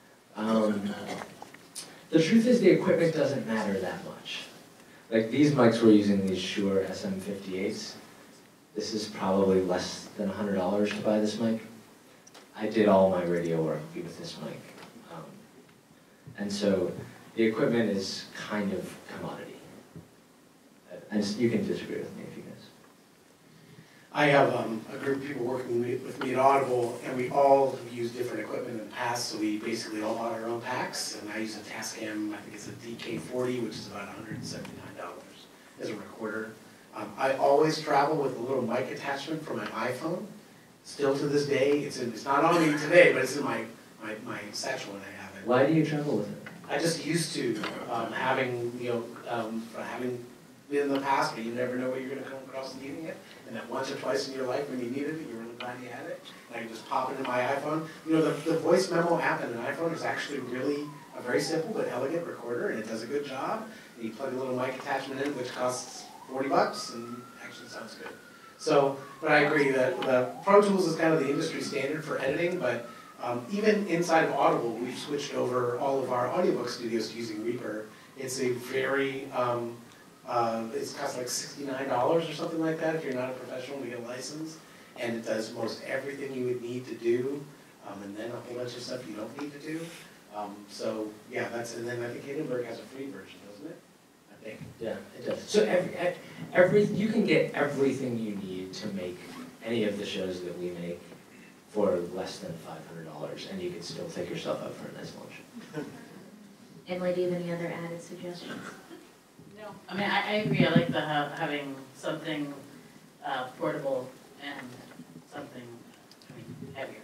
The truth is the equipment doesn't matter that much. Like these mics, we're using these Shure SM58s. This is probably less than $100 to buy this mic. I did all my radio work with this mic. And so the equipment is kind of commodity. And you can disagree with me if you guys. I have a group of people working with me at Audible, and we all have used different equipment in the past, so we basically all bought our own packs, and I use a Tascam, I think it's a DK40, which is about $179 as a recorder. I always travel with a little mic attachment for my iPhone. Still to this day, it's not on me today, but it's in my satchel when I have it. Why do you travel with it? I just used to having been in the past, but you never know what you're going to come across needing it. And that once or twice in your life when you needed it, you're really glad you had it. And I can just pop it into my iPhone. The voice memo app in an iPhone is actually really a very simple but elegant recorder, and it does a good job. And you plug a little mic attachment in, which costs $40, and actually sounds good. So, but I agree that the Pro Tools is kind of the industry standard for editing, but even inside of Audible, we've switched over all of our audiobook studios to using Reaper. It's a very, it costs like $69 or something like that if you're not a professional to get a license, and it does most everything you would need to do, and then a whole bunch of stuff you don't need to do. So yeah, and then I think Hindenburg has a free version, doesn't it? I think. Yeah, it does. So you can get everything you need to make any of the shows that we make for less than $500, and you can still take yourself out for a nice lunch. Emily, do you have any other added suggestions? No. I mean, I agree. I like having something portable and something heavier.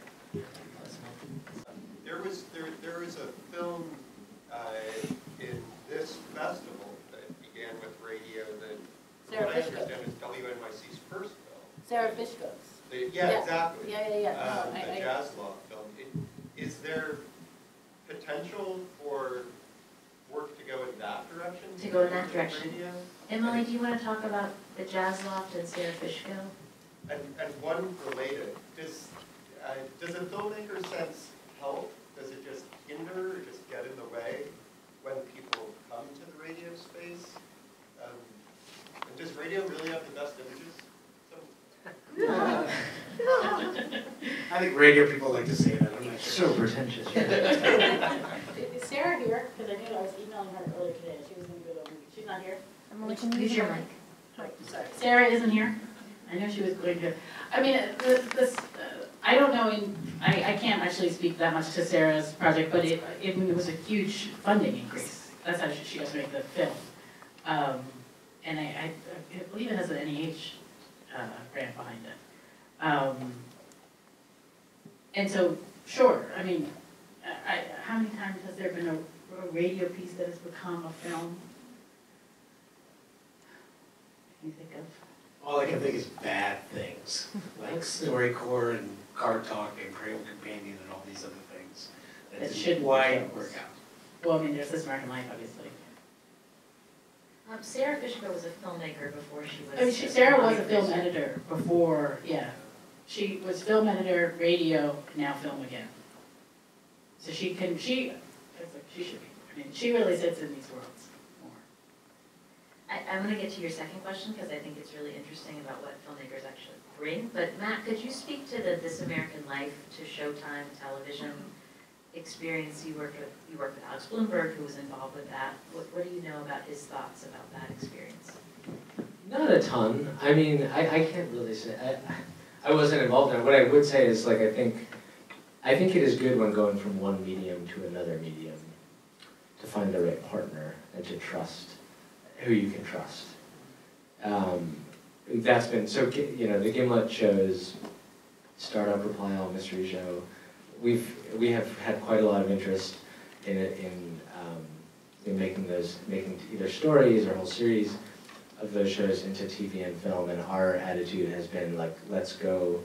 There was a film in this festival that began with radio that, what I understand, is WNYC's first film. Sarah Fishgo's. Yeah, exactly. Yeah. The Jazz Law film. Is there potential for work to go in that direction? To go in that direction. Radio? Emily, do you want to talk about the Jazz Loft and Sarah Fishgo? And one related, does a filmmaker's sense help? Does it just hinder or just get in the way when people come to the radio space? And does radio really have the best images? I think radio people like to say that. I'm not sure. So pretentious. Is Sarah here? Because I knew I was emailing her earlier today. She was going to go to a movie. She's not here? Emily, can you use your mic? Oh, sorry. Sarah isn't here. I know she was going to. I mean, I don't know. I can't actually speak that much to Sarah's project, but it was a huge funding increase. That's how she got to make the film. And I believe it has an NEH grant behind it. And so, sure. I mean, how many times has there been a radio piece that has become a film? Can you think of? All I can think is bad things, like StoryCorps and Card Talk and Cradle Companion and all these other things. That shouldn't quite work out. Well, I mean, there's This American Life, obviously. Sarah Fishko was a filmmaker before she was. I mean, Sarah was a film editor before, yeah. She was film editor, radio, and now film again. So she should be. I mean, she really sits in these worlds more. I'm going to get to your second question because I think it's really interesting about what filmmakers actually bring. But Matt, could you speak to the This American Life to Showtime television experience? You worked with Alex Bloomberg, who was involved with that. What do you know about his thoughts about that experience? Not a ton. I mean, I can't really say. I wasn't involved in it. What I would say is, like, I think it is good when going from one medium to another medium to find the right partner and to trust who you can trust. That's been, so, you know, the Gimlet shows, Startup, Reply All, Mystery Show, we have had quite a lot of interest in making either stories or whole series of those shows into TV and film, and our attitude has been like, let's go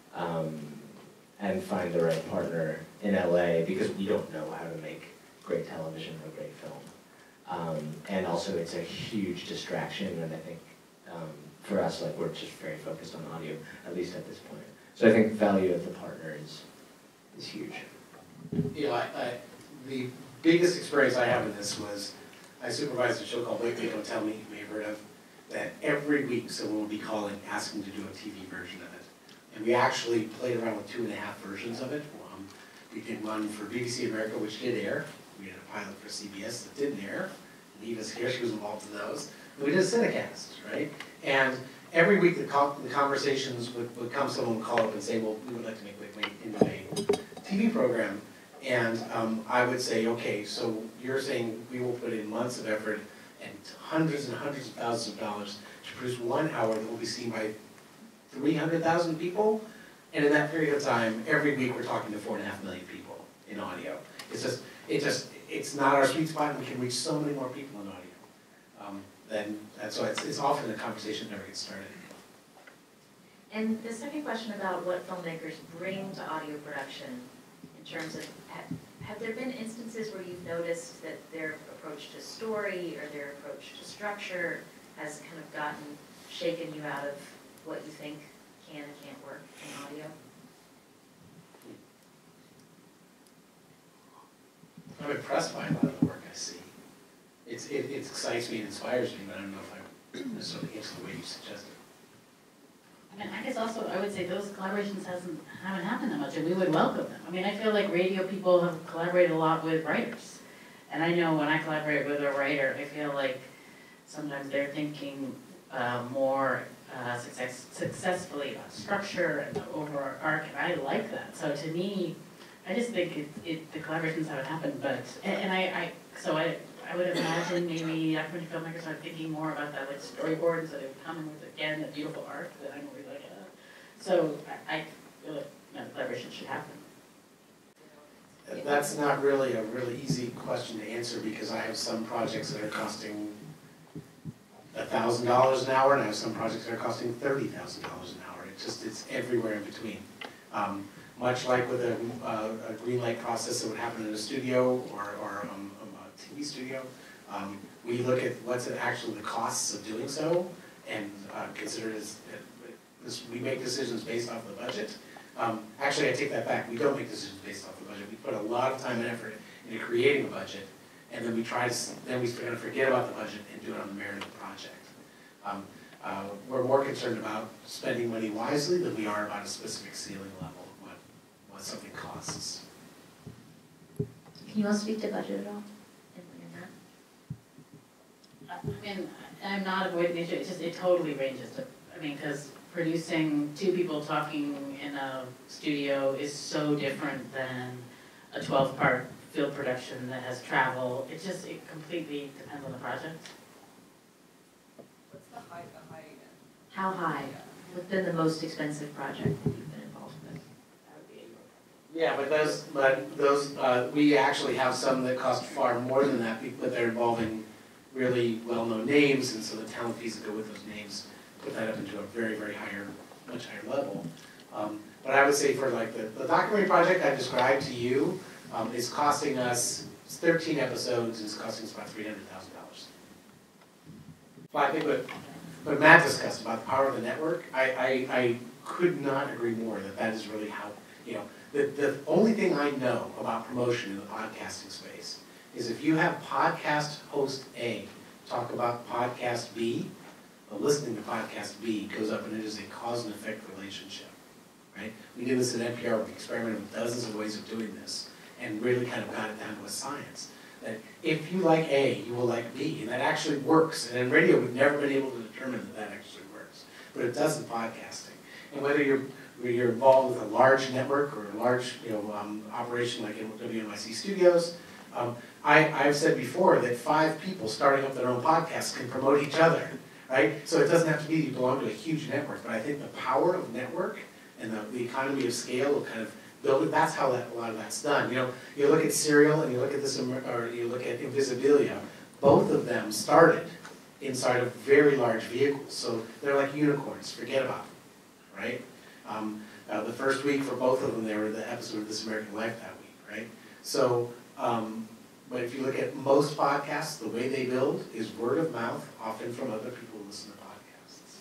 and find the right partner in LA, because we don't know how to make great television or great film. And also it's a huge distraction, and I think for us, like, we're just very focused on audio, at least at this point. So I think value of the partner is huge. You know, the biggest experience I have with this was, I supervised a show called Wait, Wait, Don't Tell Me, you may have heard of, that every week someone would be calling, asking to do a TV version of it. And we actually played around with 2.5 versions of it. We did one for BBC America, which did air. We did a pilot for CBS that didn't air. Neva's here, she was involved in those. And we did a Cinecast, right? And every week the conversations would come, someone would call up and say, well, we would like to make Wait, Wait into a TV program. And I would say, okay, so you're saying we will put in months of effort and hundreds of thousands of dollars to produce 1 hour that will be seen by 300,000 people? And in that period of time, every week we're talking to 4.5 million people in audio. It's not our sweet spot, and we can reach so many more people in audio. And so it's often a conversation that never gets started. And the second question about what filmmakers bring to audio production, in terms of, have there been instances where you've noticed that their approach to story or their approach to structure has kind of shaken you out of what you think can and can't work in audio? I'm impressed by a lot of the work I see. It excites me and inspires me, but I don't know if I necessarily answer the way you suggested. I mean, I guess also I would say those collaborations haven't happened that much, and we would welcome them. I mean, I feel like radio people have collaborated a lot with writers. And I know when I collaborate with a writer, I feel like sometimes they're thinking more successfully about structure and the overall arc, and I like that. So to me, I just think the collaborations haven't happened, but, I would imagine maybe documentary filmmakers are thinking more about that, like storyboards that have come in with, again, that beautiful arc that I'm really like, so I feel like collaboration should happen. That's not really a really easy question to answer, because I have some projects that are costing $1,000 an hour, and I have some projects that are costing $30,000 an hour. It's everywhere in between. Much like with a green light process that would happen in a studio or a TV studio, we look at what's actually the costs of doing so, and consider it as we make decisions based off the budget. Actually, I take that back. We don't make decisions based off the budget. We put a lot of time and effort into creating a budget, and then we kind of forget about the budget and do it on the merit of the project. We're more concerned about spending money wisely than we are about a specific ceiling level of what something costs. Can you all speak to budget at all? I mean, I'm not avoiding the issue, it totally ranges. I mean, because producing 2 people talking in a studio is so different than a 12-part field production that has travel. It completely depends on the project. What's the high end? How high? What's been the most expensive project that you've been involved with? Yeah, but those we actually have some that cost far more than that, but they're involving really well-known names, and so the talent fees that go with those names put that up into a very, very much higher level. But I would say for like the documentary project I described to you is costing us 13 episodes, and it's costing us about $300,000. Well, I think what Matt discussed about the power of the network, I could not agree more that that is really how, you know, the only thing I know about promotion in the podcasting space is if you have podcast host A talk about podcast B, listening to podcast B goes up, and it is a cause and effect relationship, right? We did this at NPR, we experimented with dozens of ways of doing this, and really kind of got it down to a science. That if you like A, you will like B, and that actually works. And in radio, we've never been able to determine that that actually works, but it does in podcasting. And whether you're involved with a large network or a large, operation like in WNYC Studios, I've said before that 5 people starting up their own podcasts can promote each other, right? So it doesn't have to be you belong to a huge network, but I think the power of network and the economy of scale will kind of build it. That's how a lot of that's done. You know, you look at Serial and you look at this, or you look at Invisibilia. Both of them started inside of very large vehicles, so they're like unicorns. Forget about them, right? The first week for both of them, they were the episode of This American Life that week, right? So, but if you look at most podcasts, the way they build is word of mouth, often from other people who listen to podcasts.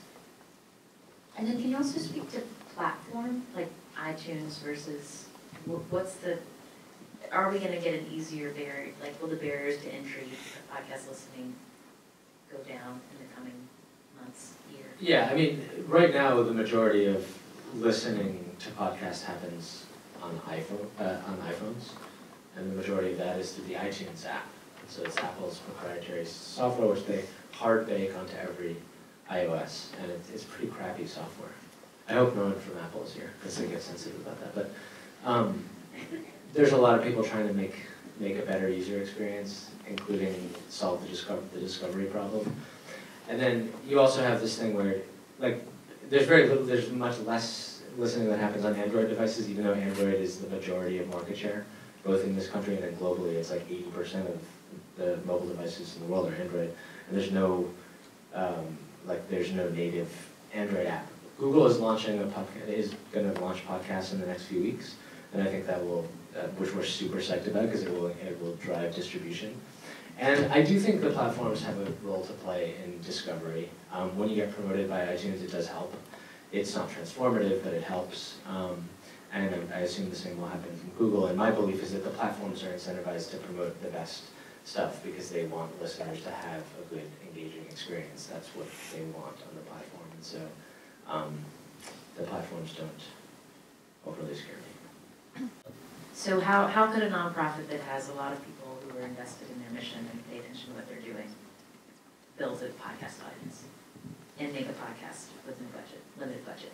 And then can you also speak to platform, like iTunes versus, what's the, are we gonna get an easier barrier, like will the barriers to entry of podcast listening go down in the coming months, year? Yeah, I mean, right now the majority of listening to podcasts happens on iPhones, and the majority of that is through the iTunes app. So it's Apple's proprietary software, which they hard bake onto every iOS, and it's pretty crappy software. I hope no one from Apple is here, because they get sensitive about that. But there's a lot of people trying to make a better user experience, including solve the discovery problem. And then you also have this thing where, like, there's much less listening that happens on Android devices, even though Android is the majority of market share, both in this country and then globally. It's like 80% of the mobile devices in the world are Android, and there's no native Android app. Google is launching is going to launch podcasts in the next few weeks, and I think that will, which we're super psyched about because it will drive distribution. And I do think the platforms have a role to play in discovery. When you get promoted by iTunes, it does help. It's not transformative, but it helps. And I assume the same will happen from Google. And my belief is that the platforms are incentivized to promote the best stuff because they want listeners to have a good, engaging experience. That's what they want on the platform. And so the platforms don't overly scare me. So how could a nonprofit that has a lot of people who are invested in their mission and pay attention to what they're doing build a podcast audience and make a podcast with a limited budget?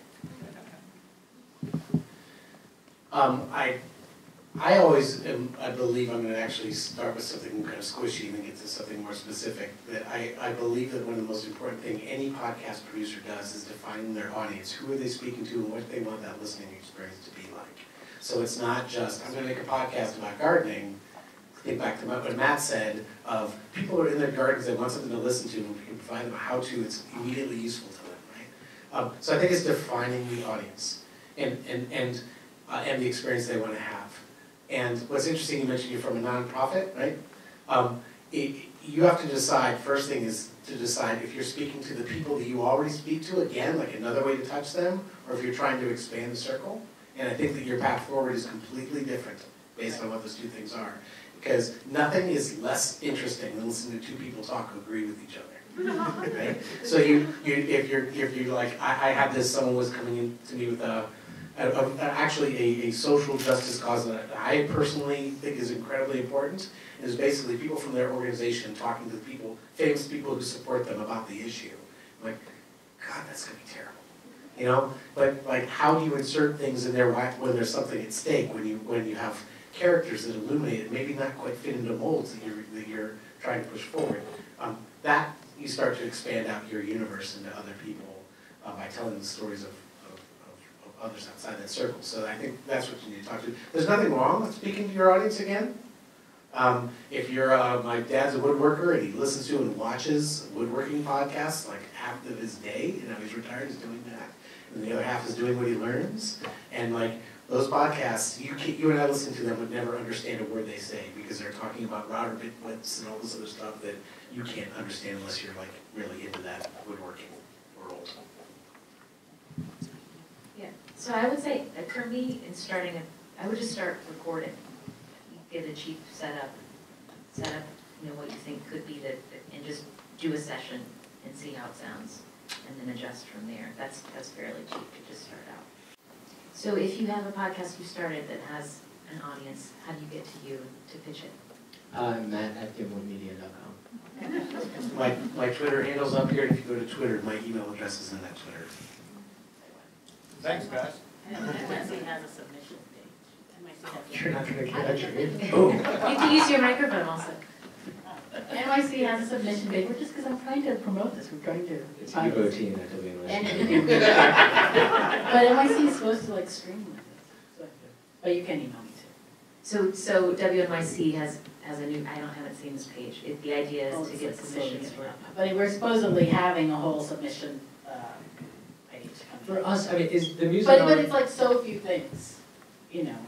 I always I believe I'm going to actually start with something kind of squishy and then get to something more specific. That I believe that one of the most important things any podcast producer does is define their audience. Who are they speaking to and what they want that listening experience to be like. So it's not just, I'm going to make a podcast about gardening. Think back to what Matt said of people who are in their gardens, they want something to listen to, and we can provide them a how-to that's immediately useful to them, right? So I think it's defining the audience and the experience they want to have. And what's interesting, you mentioned you're from a nonprofit, right? You have to decide, first thing is to decide if you're speaking to the people that you already speak to, again, like another way to touch them, or if you're trying to expand the circle. And I think that your path forward is completely different based on what those two things are. Because nothing is less interesting than listening to two people talk who agree with each other. Right? So if you're like, I had this, someone was coming in to me with actually a social justice cause that I personally think is incredibly important. It is basically people from their organization talking to the people, famous people who support them about the issue. I'm like, God, that's gonna be terrible. You know, but like, how do you insert things in there when there's something at stake? When you have characters that illuminate it, maybe not quite fit into molds that you're trying to push forward. That you start to expand out your universe into other people by telling the stories of others outside that circle. So I think that's what you need to talk to. There's nothing wrong with speaking to your audience again. If you're, my dad's a woodworker and he listens to and watches woodworking podcasts like half of his day, he's retired, he's doing that. And the other half is doing what he learns. And like, those podcasts, you and I listen to them would never understand a word they say because they're talking about router bit widths and all this other stuff that you can't understand unless you're like really into that woodworking world. Yeah, so I would say, for me, in starting, I would just start recording. You get a cheap setup, you know, what you think could be and just do a session and see how it sounds, and then adjust from there. That's fairly cheap to just start out. So if you have a podcast you started that has an audience, how do you get to you to pitch it? Matt at gimletmedia.com. My Twitter handle's up here, and if you go to Twitter, my email address is in that Twitter. Thanks, guys. NYC has a submission page. You're not going to get your Oh, You can use your microphone also. NYC has a submission page. We're just because I'm trying to promote this. We're trying to. It's Emily Botein at WNYC. But NYC is supposed to like stream with it. So, but you can email me too. So WNYC has a new, I haven't seen this page. The idea is to get submissions for. But we're supposedly having a whole submission page. For us, I mean, is the music But it's like so few things, you know.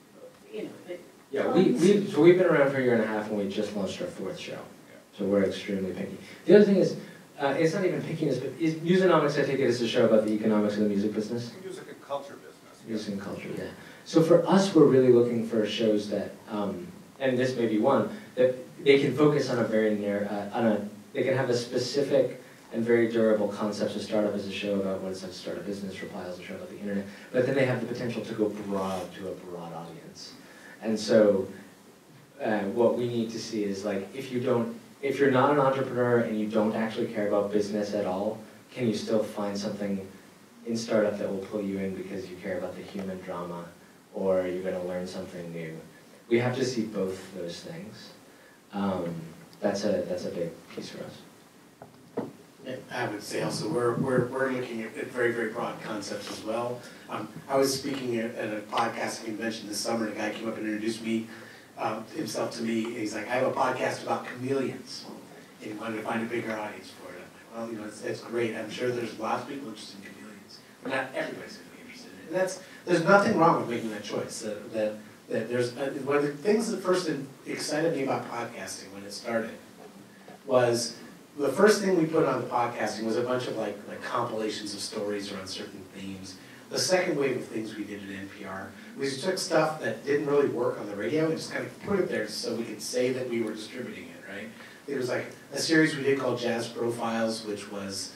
Yeah, we've been around for a year and a half and we just launched our 4th show. So we're extremely picky. The other thing is, it's not even pickiness, but Musonomics, I take it, is a show about the economics of the music business. Music and culture business. Music and culture, yeah. So for us, we're really looking for shows that, and this may be one, that they can focus on a very they can have a specific and very durable concept. So Startup is a show about what it's like to start a business, Reply is a show about the internet, but then they have the potential to go broad to a broad audience. And so what we need to see is like, if you're not an entrepreneur and you don't actually care about business at all, can you still find something in Startup that will pull you in because you care about the human drama or you're going to learn something new? We have to see both those things. That's a big piece for us. I would say also we're looking at very, very broad concepts as well. I was speaking at a podcasting convention this summer, and a guy came up and introduced himself to me. He's like, I have a podcast about chameleons, and he wanted to find a bigger audience for it. I'm like, well, you know, it's great. I'm sure there's lots of people interested in chameleons, but not everybody's going to be interested in it. And there's nothing wrong with making that choice. That there's one of the things that first excited me about podcasting when it started was the first thing we put on the podcasting was a bunch of like compilations of stories around certain themes. The second wave of things we did at NPR, we just took stuff that didn't really work on the radio and just kind of put it there so we could say that we were distributing it, right? It was like a series we did called Jazz Profiles, which was,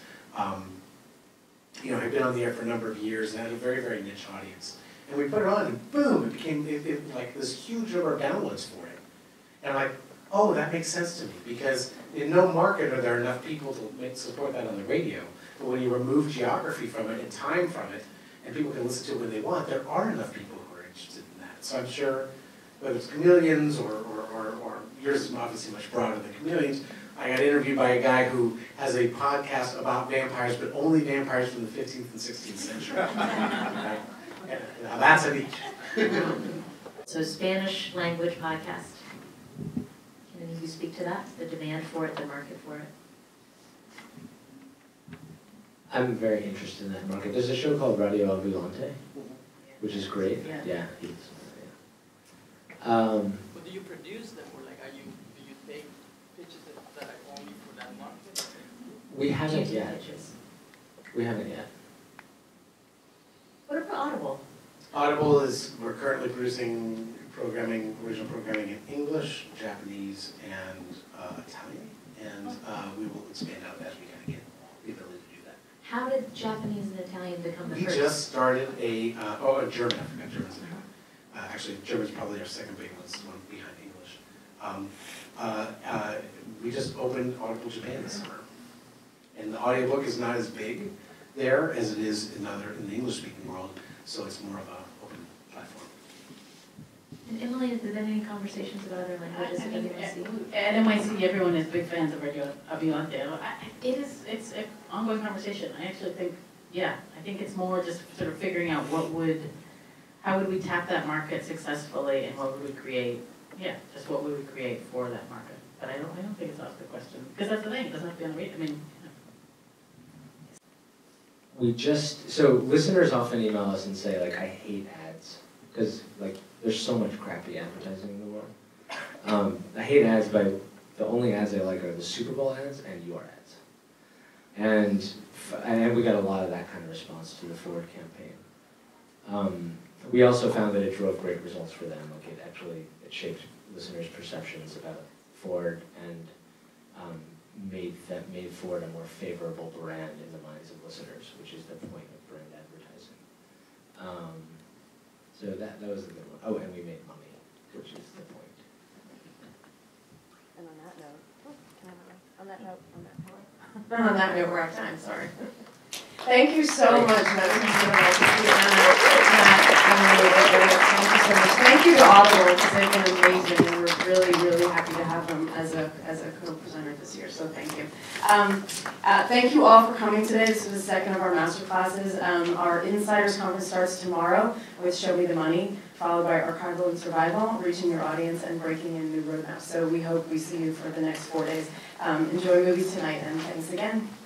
had been on the air for a number of years and had a very, very niche audience. And we put it on and boom, it became like this huge number of downloads for it. And I'm like, oh, that makes sense to me because in no market are there enough people to support that on the radio. But when you remove geography from it and time from it, and people can listen to it when they want, there are enough people who are interested in that. So I'm sure whether it's chameleons or yours is obviously much broader than chameleons. I got interviewed by a guy who has a podcast about vampires, but only vampires from the 15th and 16th century. Right? Now that's a niche. So Spanish language podcast. Can any of you speak to that? The demand for it, the market for it? I'm very interested in that market. There's a show called Radio Ambulante, which is great. Yeah. But do you produce them, or like, do you take pitches that are only for that market? We haven't Do you do yet. pitches? We haven't yet. What about Audible? Audible we're currently producing original programming in English, Japanese, and Italian. And we will expand out as we kind of get the ability to do that. How did Japanese and Italian become the We first? just started a German, I forgot German's name. Actually, German's probably our second big one, it's the one behind English. We just opened Audible Japan this summer. And the audiobook is not as big there as it is in the English-speaking world, so it's more of an open platform. And Emily, has there been any conversations about other languages at WNYC? At NYC, everyone is big fans of Radio Ambulante. It's an ongoing conversation. I actually think, I think it's more just sort of figuring out how would we tap that market successfully and what would we create? Yeah, just what would we create for that market? But I don't think it's off the question because that's the thing. It doesn't have to be on the radio. I mean. So listeners often email us and say like, I hate ads. because like there's so much crappy advertising in the world. I hate ads, but the only ads I like are the Super Bowl ads and your ads. And we got a lot of that kind of response to the Ford campaign. We also found that it drove great results for them. Like it shaped listeners' perceptions about Ford and made Ford a more favorable brand in the minds of listeners, which is the point of brand advertising. So that was a good one. Oh, and we made money, which is the point. And on that note, can I have a, on that note, On that note, we're out of time, sorry. Thank you so much, Matt. Thank you so much. Thank you to Audible, because they've been amazing, and we're really, really happy to have them as a co-presenter this year, so thank you. Thank you all for coming today. This is the second of our master classes. Our Insiders Conference starts tomorrow with Show Me the Money, followed by Archival and Survival, Reaching Your Audience, and Breaking in New Roadmaps. So we hope we see you for the next 4 days. Enjoy movies tonight, and thanks again.